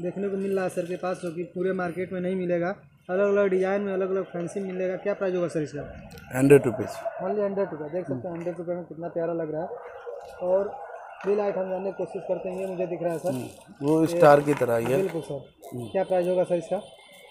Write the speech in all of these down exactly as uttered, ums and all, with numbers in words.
देखने को मिल रहा है सर के पास, जो कि पूरे मार्केट में नहीं मिलेगा। अलग अलग डिजाइन में अलग अलग फैंसी मिलेगा। क्या प्राइस होगा सर इसका? हंड्रेड रुपीज़ ओनली हंड्रेड रुपये। देख सकते हैं हंड्रेड रुपये में कितना प्यारा लग रहा है। और बिल लाइट हम जानने की कोशिश करते हैं। मुझे दिख रहा है सर वो स्टार की तरह ही है। बिल्कुल सर। क्या प्राइस होगा सर इसका?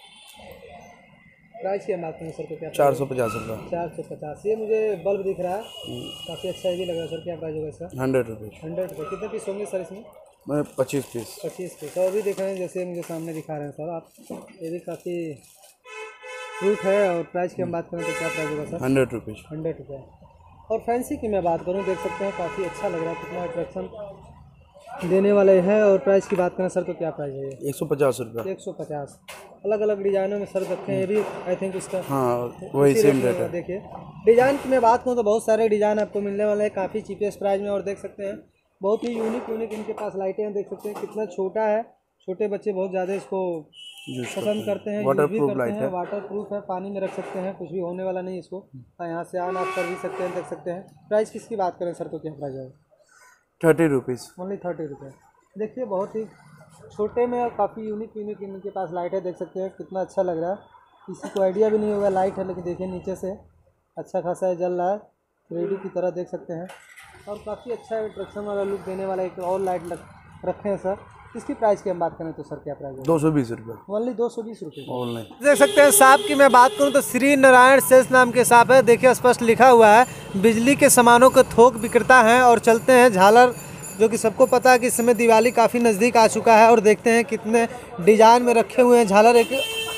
प्राइस की हम बात करें सर को क्या? चार सौ पचास रुपये। चार सौ पचास। ये मुझे बल्ब दिख रहा है, काफ़ी अच्छा ये भी लग रहा है सर। क्या प्राइस होगा इसका? Hundred rupees. हंड्रेड रुपये। कितने पीस होंगे सर इसमें? मैं पच्चीस पीस। पच्चीस पीस। और भी दिख रहे हैं जैसे मुझे सामने दिखा रहे हैं सर आप, ये भी काफ़ी फ्रूट है। और प्राइस की हम बात करें तो क्या प्राइस होगा सर? Hundred rupees. हंड्रेड रुपये। और फैंसी की मैं बात करूँ, देख सकते हैं काफ़ी अच्छा लग रहा है, कितना अट्रैक्शन देने वाले हैं। और प्राइस की बात करें सर तो क्या प्राइस है? एक सौ पचास रुपये। एक सौ पचास। अलग अलग डिजाइनों में सर रखे हैं। ये भी आई थिंक इसका हाँ वही सेम रेट है। देखिए डिज़ाइन की मैं बात करूँ तो बहुत सारे डिज़ाइन आपको मिलने वाले हैं काफ़ी चीपेस्ट प्राइस में। और देख सकते हैं बहुत ही यूनिक यूनिक इनके पास लाइटें हैं। देख सकते हैं कितना छोटा है, छोटे बच्चे बहुत ज़्यादा इसको पसंद करते हैं, वाटर यूज भी प्रूफ करते लाइट हैं। है। वाटर प्रूफ है, पानी में रख सकते हैं, कुछ भी होने वाला नहीं इसको। यहाँ से ऑन ऑफ कर भी सकते हैं। देख सकते हैं प्राइस किसकी बात करें सर तो क्या प्राइस है? Thirty rupees. ओनली थर्टी रुपये। देखिए बहुत ही छोटे में और काफ़ी यूनिक यूनिक इनके पास लाइट है। देख सकते हैं कितना अच्छा लग रहा है, किसी को आइडिया भी नहीं होगा लाइट है, लेकिन देखिए नीचे से अच्छा खासा है, जल रहा है थ्री डी की तरह। देख सकते हैं और काफ़ी अच्छा अट्रैक्शन वाला लुक देने वाला एक और लाइट रखे हैं सर। इसकी प्राइस की हम बात करें तो सर क्या प्राइस है? दो सौ बीस रुपये। ओनली दो सौ बीस रुपये। ऑनलाइन देख सकते हैं सांप की मैं बात करूं तो श्री नारायण सेल्स नाम के सांप है। देखिए स्पष्ट लिखा हुआ है बिजली के सामानों को थोक विक्रेता हैं। और चलते हैं झालर, जो कि सबको पता है कि इस समय दिवाली काफ़ी नज़दीक आ चुका है। और देखते हैं कितने डिज़ाइन में रखे हुए हैं झालर एक।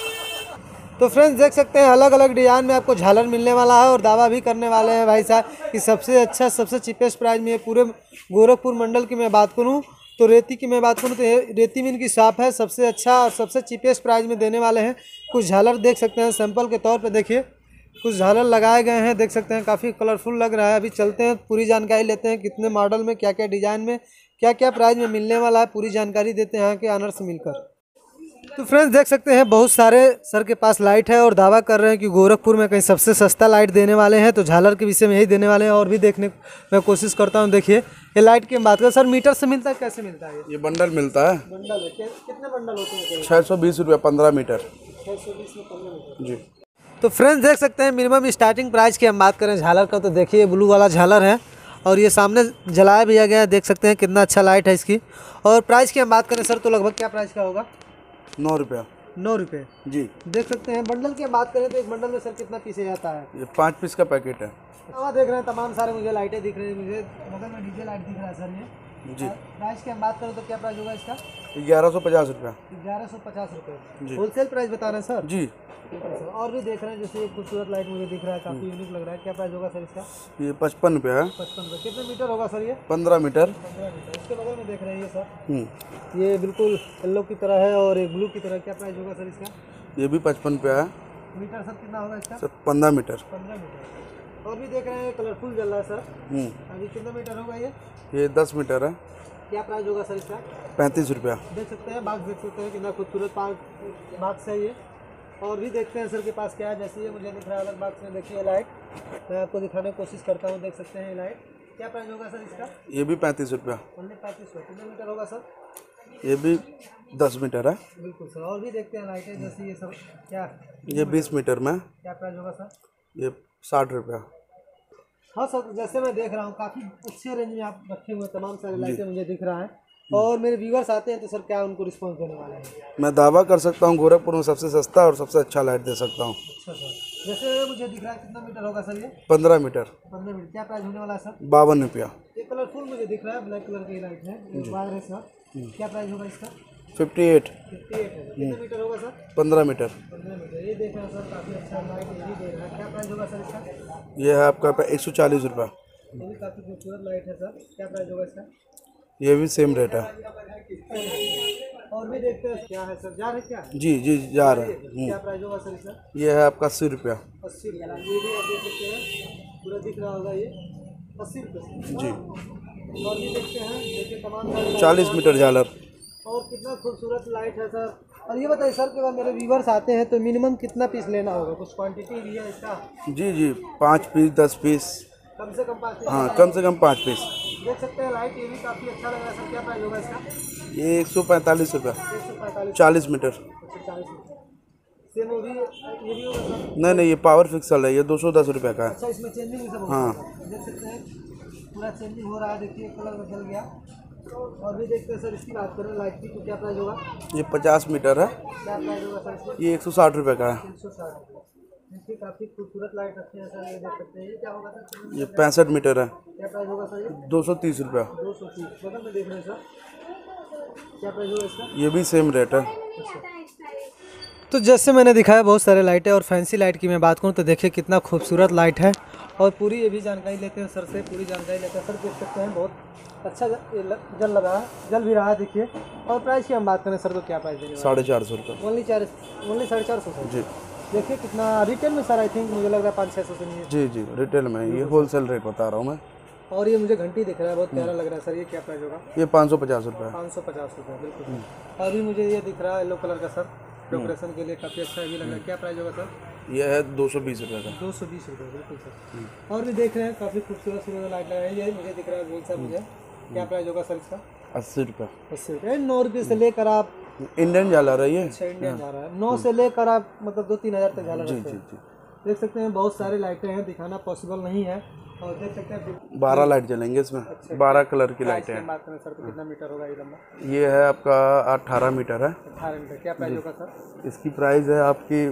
तो फ्रेंड्स देख सकते हैं अलग अलग डिज़ाइन में आपको झालर मिलने वाला है। और दावा भी करने वाले हैं भाई साहब कि सबसे अच्छा सबसे चीपेस्ट प्राइस में पूरे गोरखपुर मंडल की मैं बात करूं तो रेती की मैं बात करूं तो रेती में इनकी शॉप है। सबसे अच्छा और सबसे चीपेस्ट प्राइस में देने वाले हैं। कुछ झालर देख सकते हैं सैंपल के तौर पे। देखिए कुछ झालर लगाए गए हैं, देख सकते हैं काफ़ी कलरफुल लग रहा है। अभी चलते हैं पूरी जानकारी लेते हैं कितने मॉडल में क्या क्या डिज़ाइन में क्या क्या प्राइस में मिलने वाला है, पूरी जानकारी देते हैं यहाँ के ऑनर से मिलकर। तो फ्रेंड्स देख सकते हैं बहुत सारे सर के पास लाइट है और दावा कर रहे हैं कि गोरखपुर में कहीं सबसे सस्ता लाइट देने वाले हैं। तो झालर के विषय में यही देने वाले हैं और भी देखने मैं कोशिश करता हूं। देखिए ये लाइट की हम बात करें सर, मीटर से मिलता है कैसे मिलता है? ये बंडल मिलता है। बंडल है? कितने बंडल होते हैं? छः सौ बीस रुपये पंद्रह मीटर। छः सौ बीस में पंद्रह मीटर जी। तो फ्रेंड्स देख सकते हैं मिनिमम स्टार्टिंग प्राइस की हम बात करें झालर का तो देखिए ब्लू वाला झालर है और ये सामने जलाया भी गया है। देख सकते हैं कितना अच्छा लाइट है इसकी। और प्राइस की हम बात करें सर तो लगभग क्या प्राइस का होगा? नौ रुपया। नौ रुपये जी। देख सकते हैं बंडल की बात करें तो एक बंडल में सर कितना पीस जाता है? ये पाँच पीस का पैकेट है। वहाँ देख रहे हैं तमाम सारे मुझे लाइटें दिख रही है। मुझे बगल में डीजे लाइट दिख रहा है सर ये। जी। प्राइस की हम बात करें तो क्या प्राइस होगा इसका? ग्यारह सौ पचास रुपया। ग्यारह सौ पचास रुपये जी। होलसेल प्राइस बता रहे हैं सर? जी। और भी देख रहे हैं जैसे एक खूबसूरत लाइट मुझे दिख रहा है, काफ़ी यूनिक लग रहा है। क्या प्राइस होगा सर इसका? ये पचपन रुपया है। पचपन रुपये। कितने मीटर होगा सर ये? पंद्रह मीटर। पंद्रह मीटर। इसके बगल में देख रहे हैं ये सर, ये बिल्कुल येलो की तरह है और एक ब्लू की तरह। क्या प्राइस होगा सर इसका? ये भी पचपन रुपया है। मीटर सर कितना होगा इसका? सर पंद्रह मीटर। पंद्रह मीटर। और भी देख रहे हैं कलरफुल जल रहा है सर। अभी कितना मीटर होगा ये? ये दस मीटर है। क्या प्राइस होगा सर इसका? पैंतीस रुपया। देख सकते हैं बाक्स, देख सकते हैं कितना खूबसूरत बाक्स है ये। और भी देखते हैं सर के पास क्या है। जैसे ये मुझे दिख रहा है अलग बाक्स में, देखिए लाइट मैं आपको दिखाने की कोशिश करता हूँ। देख सकते हैं ये लाइट। क्या प्राइस होगा सर इसका? ये भी पैंतीस रुपया। ओनली पैंतीस रुपये। कितने मीटर होगा सर? ये भी दस मीटर है। बिल्कुल सर। और भी देखते हैं लाइटें जैसे ये सब क्या? ये बीस मीटर में। क्या प्राइस होगा सर? ये साठ रुपया। हाँ सर, जैसे मैं देख रहा हूँ काफ़ी अच्छे रेंज में आप रखे हुए तमाम सारे लाइटें मुझे दिख रहा है। और मेरे व्यूअर्स आते हैं तो सर क्या उनको रिस्पॉन्स देने वाले हैं? मैं दावा कर सकता हूँ गोरखपुर में सबसे सस्ता और सबसे अच्छा लाइट दे सकता हूँ। अच्छा सर, जैसे मुझे दिख रहा है कितना मीटर होगा सर ये? पंद्रह मीटर। पंद्रह मीटर। क्या प्राइस होने वाला है सर? बावन रुपया। ये कलरफुल मुझे दिख रहा है, ब्लैक कलर की लाइट है, वायर है सर। क्या प्राइस होगा इसका? Fifty eight. फिफ्टी एट है। कितना मीटर होगा सर? पंद्रह मीटर। पंद्रह मीटर। ये देख रहे हैं सर काफ़ी अच्छा लाइट ये भी दे रहा है। क्या प्राइस होगा सर इसका? ये है आपका एक सौ चालीस रुपया। ये भी काफ़ी खूबसूरत लाइट है सर। क्या प्राइस होगा इसका? ये भी सेम रेट है। और भी देखते हैं क्या है सर, जा रहे क्या? जी जी जा रहे हैं। क्या प्राइस होगा सर इसका? ये है आपका अस्सी रुपया। अस्सी रुपया। ये भी आप देख सकते हैं पूरा दिख रहा होगा ये अस्सी रुपये जी। और भी देखते हैं, देखिए तमाम सारे चालीस मीटर झालर। और कितना खूबसूरत लाइट है सर। और ये बताइए सर, के बाद मेरे व्यूवर्स आते हैं तो मिनिमम कितना पीस लेना होगा? कुछ क्वांटिटी भी है इसका? जी जी पाँच पीस दस पीस कम से कम पाँच पीस। हाँ कम से कम पाँच पीस। देख सकते हैं लाइट, ये भी काफ़ी अच्छा लग रहा है सर। क्या प्राइस होगा इसका? ये एक सौ पैंतालीस रुपया, एक सौ पैंतालीस चालीस मीटर। अच्छा चालीस सेम वो भी ये भी होगा सर? नहीं नहीं, ये पावर फिक्सल है, ये दो सौ दस रुपये का है। अच्छा इसमें चेंजिंग भी सब होगा? हाँ। देख सकते हैं पूरा चेंजिंग हो रहा है, देखिए कलर बदल गया। और भी देखते हैं सर, इसकी बात करें लाइट की तो क्या प्राइस होगा? ये पचास मीटर है, क्या प्राइस होगा सर इसका? ये एक सौ साठ रुपये का है। तीन सौ साठ इसकी काफ़ी खूबसूरत लाइट रखते हैं सर, ये देख सकते हैं। ये क्या होगा सर? ये पैंसठ मीटर है, क्या प्राइस होगा सर ये? दो सौ तीस रुपया। दो सौ तीस बगल में देख रहे हैं सर, क्या प्राइस होगा इसका? ये भी सेम रेट है। तो जैसे मैंने दिखाया बहुत सारे लाइटें, और फैंसी लाइट की मैं बात करूं तो देखिए कितना खूबसूरत लाइट है। और पूरी ये भी जानकारी लेते हैं सर से, पूरी जानकारी लेते हैं। सर देख सकते हैं बहुत अच्छा जल लगा है, जल भी रहा है देखिए। और प्राइस की हम बात करें सर तो क्या प्राइस देंगे? साढ़े चार सौ रुपये। ओनली चार ओनली साढ़े चार सौ सर जी। देखिए कितना रिटेल में सर, आई थिंक मुझे लग रहा है पाँच छः सौ से नहीं है। जी जी, रिटेल में, ये होलसेल रेट बता रहा हूँ मैं। और ये मुझे घंटी दिख रहा है, बहुत प्यारा लग रहा है सर, ये क्या प्राइस होगा? ये पाँच सौ पचास रुपये। पाँच सौ पचास रुपये बिल्कुल। और भी मुझे ये दिख रहा है येलो कलर का सर, डेकोरेशन के लिए काफ़ी अच्छा भी लग रहा है। क्या प्राइस होगा सर? ये है दो सौ बीस रुपये का। दो सौ बीस रुपये बिल्कुल सर। और भी देख रहे हैं काफ़ी खूबसूरत सूरत लाइट लगा है, ये मुझे दिख रहा है गोल सा मुझे। क्या प्राइस होगा सर इसका? अस्सी रुपये। अस्सी रुपये नौ रुपये से लेकर आप, इंडियन झालर है ये। अच्छा इंडियन जा रहा है, नौ से लेकर आप मतलब दो तीन हज़ार तक झालर जी रखते जी हैं। जी। देख सकते हैं बहुत सारी लाइटें हैं, दिखाना पॉसिबल नहीं है। और देख सकते हैं बारह लाइट जलेंगे इसमें, बारह कलर की लाइटें हैं। बात करें सर तो कितना मीटर होगा ये लंबा? ये है आपका अट्ठारह मीटर है। अठारह मीटर। क्या प्राइस होगा सर? इसकी प्राइस है आपकी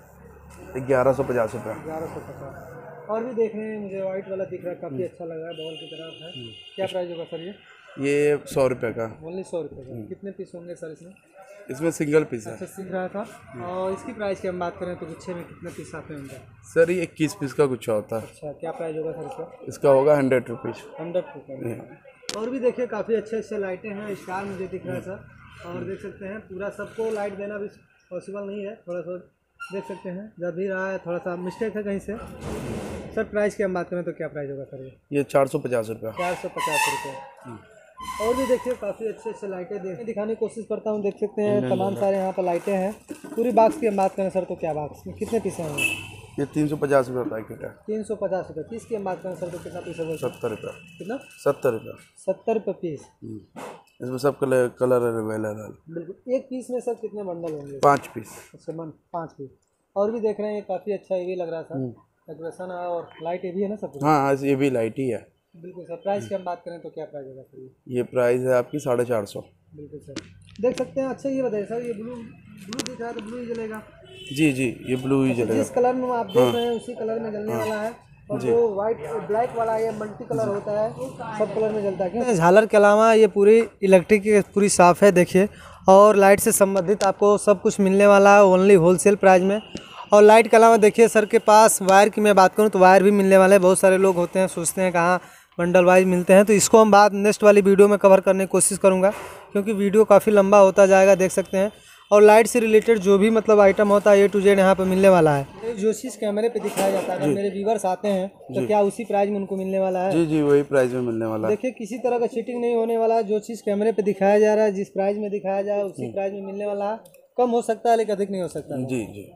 ग्यारह सौ पचास रुपये। ग्यारह सौ पचास। और भी देख रहे हैं मुझे वाइट वाला दिख रहा है, काफ़ी अच्छा लग रहा है, बॉल की तरह है। क्या प्राइस होगा सर ये? ये सौ रुपये का। ओनली सौ रुपये का। कितने पीस होंगे सर इसमें? इसमें सिंगल पीस है। अच्छा सीख रहा था। और इसकी प्राइस की हम बात करें तो गुच्छे में कितने पीस आते हैं उनका? सर ये इक्कीस पीस का गुच्छा होता है। अच्छा क्या प्राइस होगा सर इसका? इसका होगा हंड्रेड रुपीज़। हंड्रेड रुपये। और भी देखिए काफ़ी अच्छे अच्छे लाइटें हैं, स्टार मुझे दिख रहा है सर। और देख सकते हैं पूरा सबको लाइट देना भी पॉसिबल नहीं है, थोड़ा सा देख सकते हैं जब भी रहा है, थोड़ा सा मिस्टेक है कहीं से। सर प्राइस की हम बात करें तो क्या प्राइस होगा सर ये? ये चार सौ पचास रुपये। चार सौ पचास रुपये। और भी देखिए काफ़ी अच्छे अच्छे लाइटें देख दिखाने की कोशिश करता हूँ। देख सकते हैं तमाम सारे यहाँ पर लाइटें हैं। पूरी बॉक्स की हम बात करें सर तो क्या बॉक्स में कितने पीस हैं? ये तीन सौ पचास रुपये पैकेट है। तीन सौ पचास रुपये पीस की हम बात करें सर तो कितना पीस होगा? सत्तर रुपये। कितना? सत्तर रुपये। सत्तर रुपये पीस। इसमें सब कलर कलर अवेलेबल है। बिल्कुल। एक पीस में सर कितने बंडल होंगे? पाँच पीस। अच्छा मन पाँच पीस। और भी देख रहे हैं ये काफ़ी अच्छा ये भी लग रहा था, डेकोरेशन है और लाइट ये भी है ना सब? हाँ ये भी लाइट ही है। बिल्कुल सर। प्राइस की हम बात करें तो क्या प्राइस होगा सर ये? ये प्राइस है आपकी साढ़े चार सौ। बिल्कुल सर। देख सकते हैं। अच्छा ये बताइए सर, ये ब्लू ब्लू दिख रहा है तो ब्लू ही जलेगा? जी जी, ये ब्लू ही जलेगा। जिस कलर में आप देख रहे हैं उसी कलर में जलने वाला है। और जो वाइट ब्लैक वाला ये मल्टी कलर होता है, सब कलर में जलता है क्या? झालर के अलावा ये पूरी इलेक्ट्रिक की पूरी साफ़ है देखिए। और लाइट से संबंधित आपको सब कुछ मिलने वाला है ओनली होलसेल प्राइस में। और लाइट के अलावा देखिए सर के पास वायर की मैं बात करूं तो वायर भी मिलने वाले हैं। बहुत सारे लोग होते हैं सोचते हैं कहाँ बंडल वाइज मिलते हैं, तो इसको हम बाद नेक्स्ट वाली वीडियो में कवर करने की कोशिश करूँगा, क्योंकि वीडियो काफ़ी लंबा होता जाएगा देख सकते हैं। और लाइट से रिलेटेड जो भी मतलब आइटम होता है ए टू जेड यहाँ पे मिलने वाला है। जो चीज़ कैमरे पे दिखाया जाता है, अगर मेरे व्यूवर्स आते हैं तो क्या उसी प्राइस में उनको मिलने वाला है? जी जी, वही प्राइस में मिलने वाला है। देखिए किसी तरह का चीटिंग नहीं होने वाला है। जो चीज़ कैमरे पे दिखाया जा रहा है, जिस प्राइस में दिखाया जा रहा है उसी प्राइस में मिलने वाला है। कम हो सकता है लेकिन अधिक नहीं हो सकता। जी जी।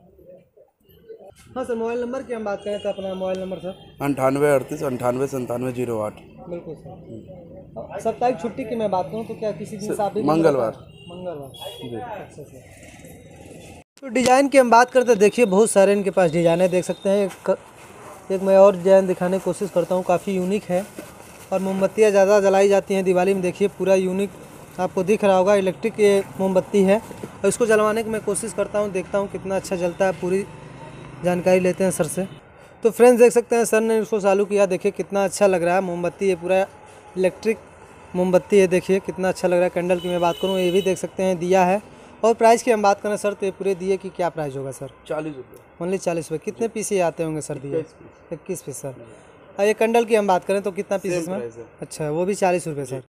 हाँ सर, मोबाइल नंबर की हम बात करें तो अपना मोबाइल नंबर सर? अंठानवे अड़तीस अंठानवे संतानवे जीरो आठ। बिल्कुल सर। साप्ताहिक छुट्टी की मैं बात करूँ तो क्या किसी दिन आप? मंगलवार। मंगलवार। अच्छा सर। तो डिज़ाइन की हम बात करते हैं, देखिए बहुत सारे इनके पास डिज़ाइन है देख सकते हैं। एक, एक मैं और डिज़ाइन दिखाने की कोशिश करता हूँ, काफ़ी यूनिक है। और मोमबत्तियाँ ज़्यादा जलाई जाती हैं दिवाली में, देखिए पूरा यूनिक आपको दिख रहा होगा। इलेक्ट्रिक ये मोमबत्ती है और इसको जलवाने की मैं कोशिश करता हूँ, देखता हूँ कितना अच्छा जलता है। पूरी जानकारी लेते हैं सर से। तो फ्रेंड्स देख सकते हैं सर ने इसको चालू किया, देखिए कितना अच्छा लग रहा है। मोमबत्ती ये पूरा इलेक्ट्रिक मोमबत्ती है, देखिए कितना अच्छा लग रहा है। कैंडल की मैं बात करूँ ये भी देख सकते हैं दिया है। और प्राइस की हम बात करें सर तो ये पूरे दिए की क्या प्राइस होगा सर? चालीस रुपये। ओनली चालीस रुपये। कितने पीस ये आते होंगे सर दिए? इक्कीस पीस सर। और ये कैंडल की हम बात करें तो कितना पीस इसमें? अच्छा वो भी चालीस रुपये सर।